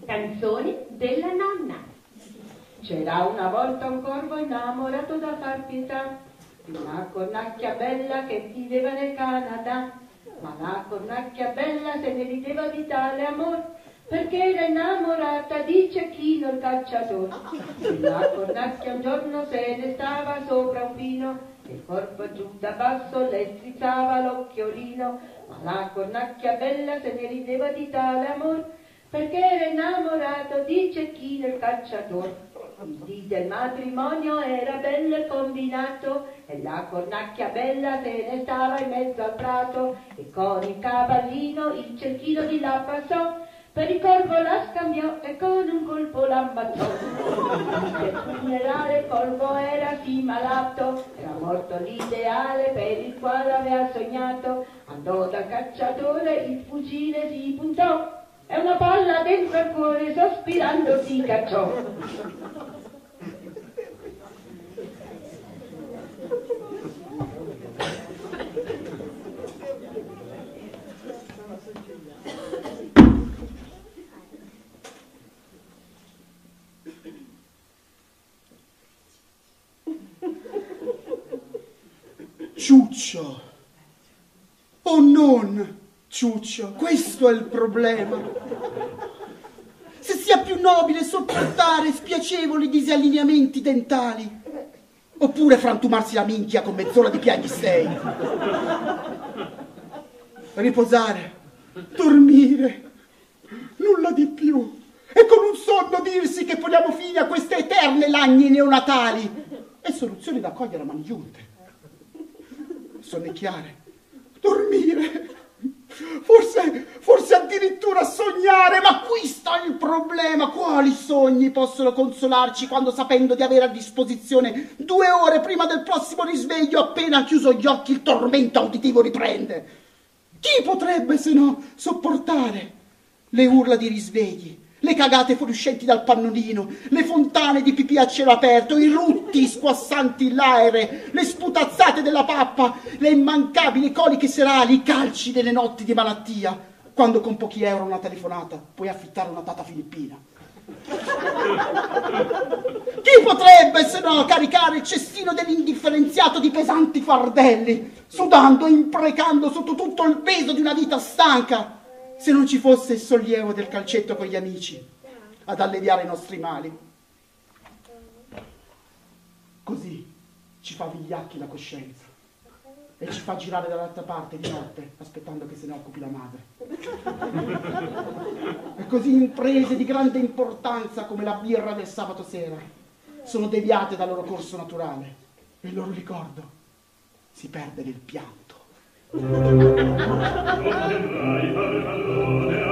Canzoni della nonna. C'era una volta un corvo innamorato da far pietà di una cornacchia bella che viveva nel Canada, ma la cornacchia bella se ne rideva di tale amor perché era innamorata di Cecchino il cacciatore. E la cornacchia un giorno se ne stava sopra un pino e il corpo giù da basso le strizzava l'occhiolino, ma la cornacchia bella se ne rideva di tale amor perché era innamorato di Cecchino il cacciatore. Il dì del matrimonio era bello combinato e la cornacchia bella se ne stava in mezzo al prato e con il cavallino il Cecchino di là passò, per il corvo la scambiò e con un colpo l'ammazzò. Nel funerale il corvo era sì malato, era morto l'ideale per il quale aveva sognato, andò dal cacciatore, il fucile si puntò e una palla dentro al cuore sospirando si cacciò. Ciuccio, oh non, Ciuccio, questo è il problema. Se sia più nobile sopportare spiacevoli disallineamenti dentali, oppure frantumarsi la minchia con mezz'ora di piagnistei. Riposare, dormire, nulla di più. E con un sonno dirsi che poniamo fine a queste eterne lagne neonatali. È soluzione da cogliere a mani giunte. Sonnecchiare, dormire, forse addirittura sognare, ma qui sta il problema. Quali sogni possono consolarci quando, sapendo di avere a disposizione 2 ore prima del prossimo risveglio, appena chiuso gli occhi il tormento uditivo riprende? Chi potrebbe se no sopportare le urla di risvegli, le cagate fuoriuscenti dal pannolino, le fontane di pipì a cielo aperto, i rutti squassanti l'aere, le sputazzate della pappa, le immancabili coliche serali, i calci delle notti di malattia, quando con pochi euro una telefonata puoi affittare una tata filippina? Chi potrebbe se no caricare il cestino dell'indifferenziato di pesanti fardelli, sudando e imprecando sotto tutto il peso di una vita stanca, se non ci fosse il sollievo del calcetto con gli amici ad alleviare i nostri mali? Così ci fa vigliacchi la coscienza e ci fa girare dall'altra parte di notte aspettando che se ne occupi la madre. E così imprese di grande importanza come la birra del sabato sera sono deviate dal loro corso naturale e il loro ricordo si perde nel pianto.